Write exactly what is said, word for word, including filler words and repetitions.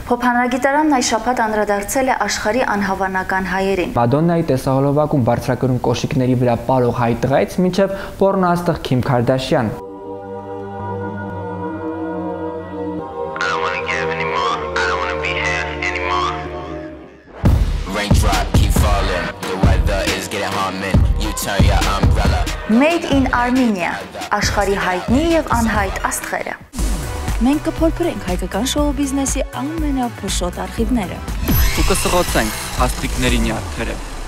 Փոփանագիտարանն այս շաբաթ անդրադարձել է աշխարհի անհավանական հայերին։ Մադոննայի տեսահոլովակում բարձրակրում կոշիկների վրա պարող հայ տղայից մինչև պոռնոաստղ Քիմ Քարդաշյան։ Made in Armenia, աշխարհի հայտնի եւ անհայտ աստղերը։ Մենք կփորփրենք հայկական շոու բիզնեսի ամենափշոտ արխիվները։ Ու կսղոցենք աստղիկների նյարդերը։